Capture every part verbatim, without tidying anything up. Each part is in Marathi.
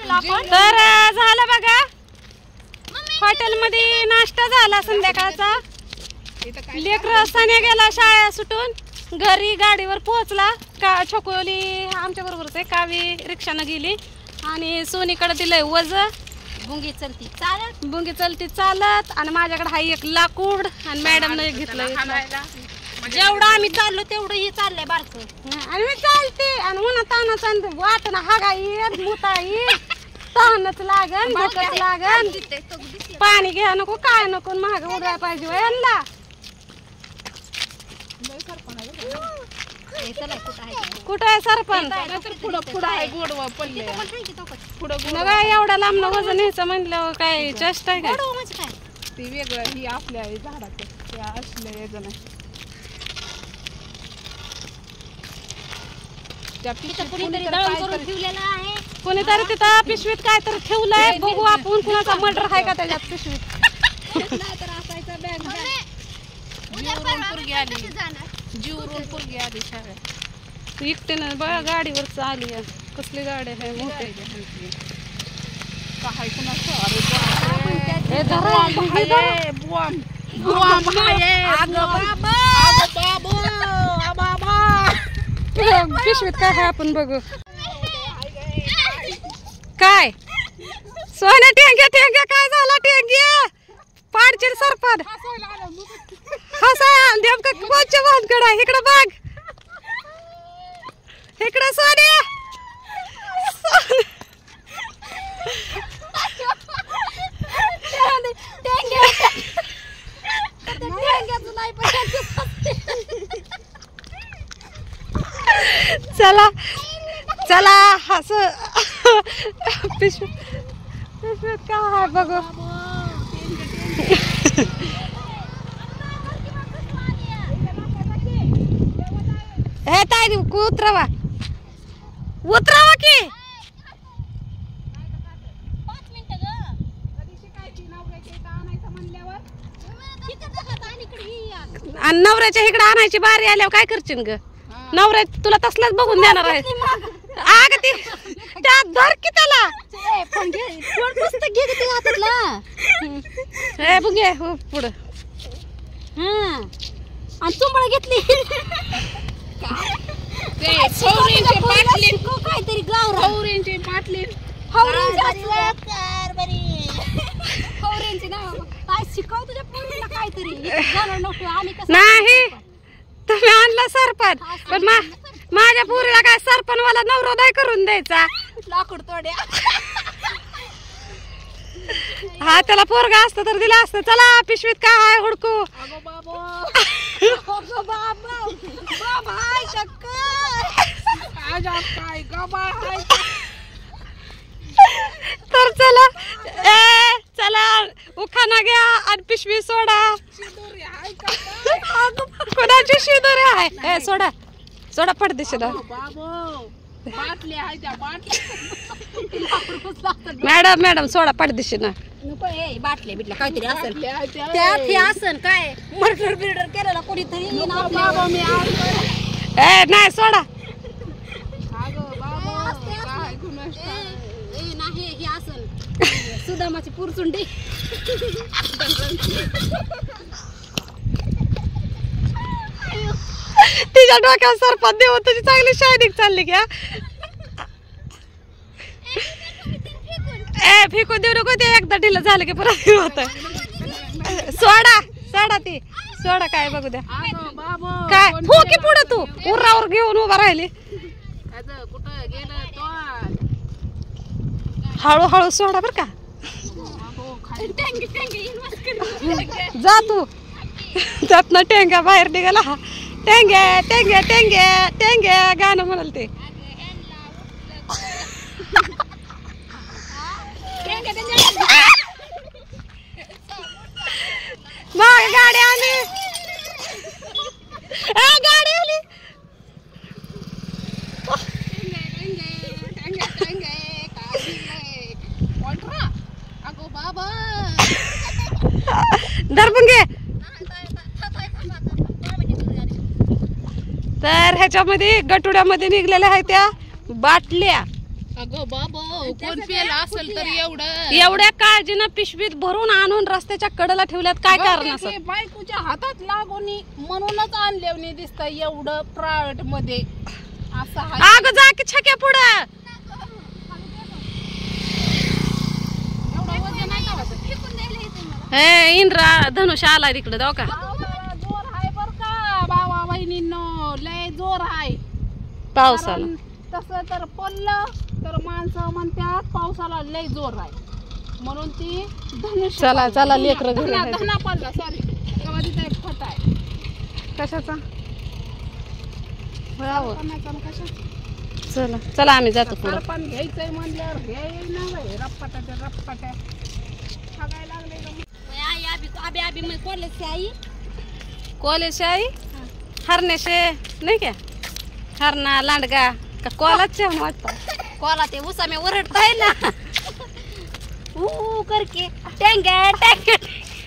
तर झालं बघा, हॉटेलमध्ये नाश्ता झाला संध्याकाळचा. लेकरं सान्या गेला शाळा सुटून घरी, गाडीवर पोहोचला. का छोकोली आमच्या बरोबरच आहे, कावी रिक्षानं गेली आणि सोनीकडे दिलंय वज. बुंगी चलती चालत, बुंगी चलती चालत. आणि माझ्याकडे हा एक लाकूड आणि मॅडमने घेतलं. जेवढं आम्ही चाललो तेवढं हे चाललंय बारक. आणि मी चालते आणि उन्हा तानाच वाट ना हागा येत मुता येत, तहानच लागन, भूकच लागन, पाणी घ्या नको काय नको, महाग उडवाय पाहिजे यांना. कुठं आहे सरपंच? एवढ्या लांब वजन न्यायचं म्हणलं काय चेष्टा आहे का? ती वेगळं ही आपल्या झाडाचं त्या असल्या याचं नाही. कोणीतरी तिथं पिशवीत काय तर ठेवलंय, बघू आपण कुणाचा मर्डर आहे का त्याच्यात पिशवीत. एकटीनं बघा गाडीवर आली, कसली गाडी आहे मोठी. काय पिशवीत काय आहे आपण बघू. काय सोन्या टेंग्या टेंग्या काय झाला? टेंग्या पाडची सरपण हसाय नेमकं कोणच्या भानगड आहे? इकडं बघ, इकडं सोन्या. चला चला हस पिशवी पिशवीत काय आहे बघू. हे ताई उतरावा उतरावा की आणि नवऱ्याच्या इकडे आणायची बारी आल्यावर काय करशील ग? नवऱ्या तुला तसलाच बघून देणार आहे. आग ती त्यात धर की त्याला. हे बघे हो पुढं. आणि चुंबळ घेतली काहीतरी गावरांची बाटली शिकव तुझ्या पोरीला काहीतरी. नाही तुम्ही आणला सरपण, पण माझ्या पोरीला काय सरपण वाला नवरा नाही करून द्यायचा. लाकूड तोड्या हा त्याला पोरगा असतं तर दिला असतं. चला पिशवीत काय आहे हुडकू. तर चला ए चला उखाना घ्या आणि पिशवी सोडा. कोणाची शिदोरी आहे? ए सोडा सोडा पडदेशी दा. मॅडम मॅडम सोडा पडदेशी ना. बाटल्या बिटल्या काहीतरी असेल त्यात. हे असन काय मर्डर बिर्डर केलेला कोणीतरी. ए नाही सोडा. नाही हे असन सुदामाची पुरचुंडी. तिच्या डोक्यावर सरपंच देऊ तुझी चांगली शायनिंग चालली का? ए फेकून देऊ नको ते, एकदा ढिलं झालं की परत होत. सोडा सोडा ती सोडा. काय बघू द्या काय हो की पुढे तू उरावर घेऊन उभा राहिली. हळूहळू सोडा बर का. जा तू जात ना टेंग्या बाहेर निघाला. टेंग्या टेंग्या टेंग्या टेंग्या गाणं म्हणाल ते. मग गाडी आली, गाडी आली. दरबंगे तर ह्याच्यामध्ये गटुड्यामध्ये निघलेल्या आहेत त्या बाटल्या. अगो बाबा हो कोण पेलं असेल तर एवढं एवढ्या काळजीनं पिशवीत भरून आणून रस्त्याच्या कडेला ठेवल्यात काय कारण असं हे बायकोच्या हातात लागून म्हणूनच आणलेवणी दिसत एवढं प्रायव्हेट मध्ये असं आहे. अगं जा की छक्या पुढं एवढं वजन नाही का वाटत? हे इंद्रा धनुष्य आलाय तिकडे जाऊ का पावसाला जोर आहे बर का बाबा बहिणींनो लय जोर आहे. पावसाला तसं तर पडलं तर माणसं म्हणतात पावसाला लय जोर आहे म्हणून ती धनुष्य चला पडलं. चला लेकर घरी धना आहेत. धना पडला सॉरी तेव्हा तिथं एक फट आहे कशाचा सरपणाचा आणि कशाचा? चला चला आम्ही जातो पुढं सरपण घ्यायचंय म्हणल्यावर घ्यायला नाही रप्पाट्याच्या रप्पाट्या सगायला लागले का मग? आई अभी अभी अभी मैं कॉलेज से आई कॉलेज आई हरण्याशे नाही क्या हरणा लांडगा का कॉलाच छान वाटतं कॉला ते उसा में ओरडताय ना ऊ करके टेंग्या टेंग्या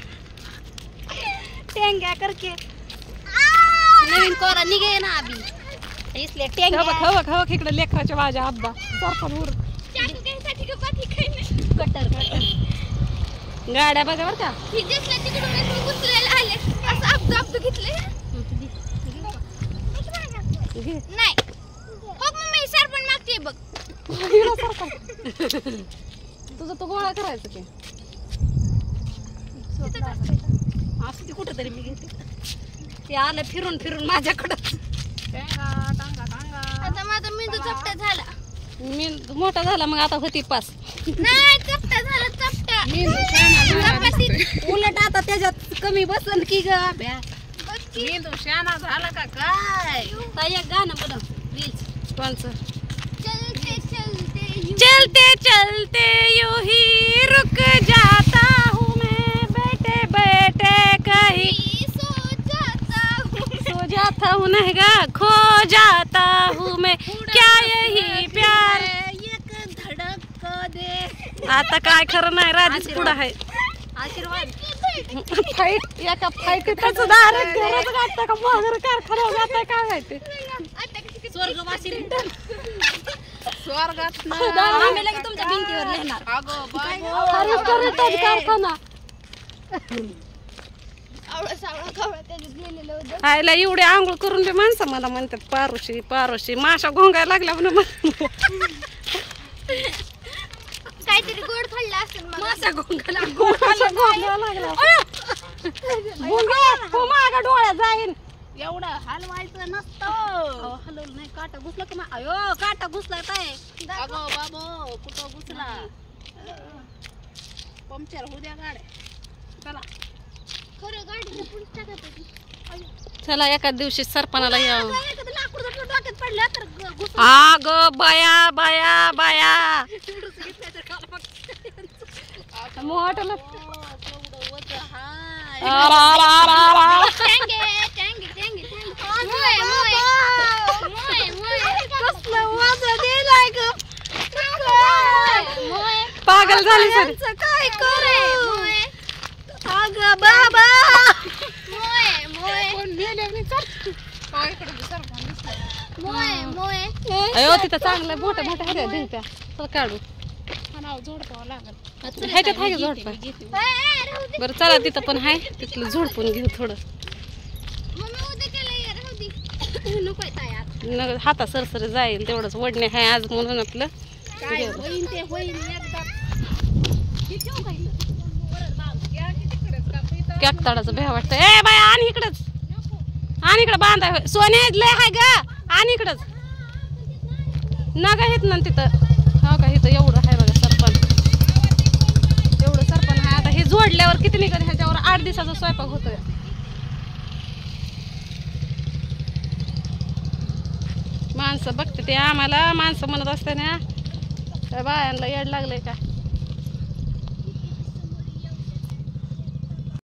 टेंग्या करके नवीन कॉला निघे ना अभी इसलिए टेंग्या खवक खवक खवक इकडे लेकराच्या माझ्या अब्बा सरपण उर कटर कटर गाड्या बघा बरं का घे. नाही हो मम्मी सरपण मागते बघ हिला सरपण. तुझं तो गोळा करायचं की असं कुठं तरी मी घेते ते आलं फिरून फिरून माझ्याकडं टांगा टांगा टांगा आता माझा मेंदू चपटा झाला मी मोठा झाला मग आता होती पास नाही चपटा झाला चपटा मेंदू शाना झाला. चपाती. उलट आता त्याच्यात कमी बसन की ग अभ्या मेंदू शाना झाला का काय ताई एक गाणं बनव प्लीज कोणचं चलते चलते चलते चलते यूं ही रुक जाता हूँ मैं बैठे बैठे कहीं सो जाता हूँ सो जाता हूँ नहीं गा खो जाता हूँ मैं क्या यही प्यार एक धडक दे आता काय खरं नाही राधीच पुढं आहे आशीर्वाद फाईट एका फाईटीतच दारात घरात गाठता का माघार कारखाना जाताय काय माहिती स्वर्गवासी रिटर्न स्वर्गात आम्ही लगेच तुमच्या भिंतीवर लिहिणार अगो बाबो हरीश रिटर्न कारखाना आवळा सावळा खवळा त्याच्यात लिहिलेलं होतं आईला एवढे आंघोळ करून बी माणसं मला म्हणतात पारोशी पारोशी माशा घोंगायला लागल्या म्हणून काहीतरी गोड खाल्लं असेल मासा गोंगाला माशा घोंगायला लागल्या भुंगा तू मागा डोळ्या जाईन एवढं हलवायचं नसतं हलवलं नाही काटा घुसला का मा- अयो काटा घुसला काय अगो बाबो कुठं घुसला पंक्चर होऊ द्या गाड्या चला खरं गाडीचं पुढं टाकत होती. चला एका दिवशी सरपणाला या एखादं लाकूड जर डोक्यात पडलं तर ग- घुसून आग बाया बाया बाया चिडूच घेतलं तर काला बघ. मोठं केवढं वजन हाय टँगे, टँगे, टँगे, टँगे. मोय, मोय. मोय, मोय. कसलं वजन दिलंय ग. मोय. पागल झाली सर यांचं काय करू मोय. अगं बाबा मोय, मोय. कोण मेल्याने चल हो इकडे दुसरं कोण दिसलं मोय, मोय. अयो तिथं चांगलं मोठ्या मोठ्या ह्याच्या दिसत्या चल काढू हा नाव जोडपावं लागल ह्याच्यात आहे झोडपं ए, ए, राहू दे. बरं चला तिथं पण आहे तिथलं झोडपून घेऊ थोडं मम्मी उद्या केलं ये, राहू दे. नकोय ताई आता. न हाता सरसर जाईल तेवढंच वडणे आहे आज म्हणून आपलं काय होईन ते होईन एकदा हे ठेवू का इथं? या की तिकडेच का इथं कॅकताडाचं भ्या वाटतं ए बाय आणि इकडंच आणि इकडं बांधा सोने लय आहे ग आणि इकडंच ना का येत ना तिथं हो का इथं एवढं आहे बघा सरपण एवढं सरपण आहे आता हे जोडल्यावर किती निघत ह्याच्यावर आठ दिवसाचा स्वयंपाक होतोय माणसं बघते ते आम्हाला माणसं म्हणत असते ना त्या बायांना येड लागलंय का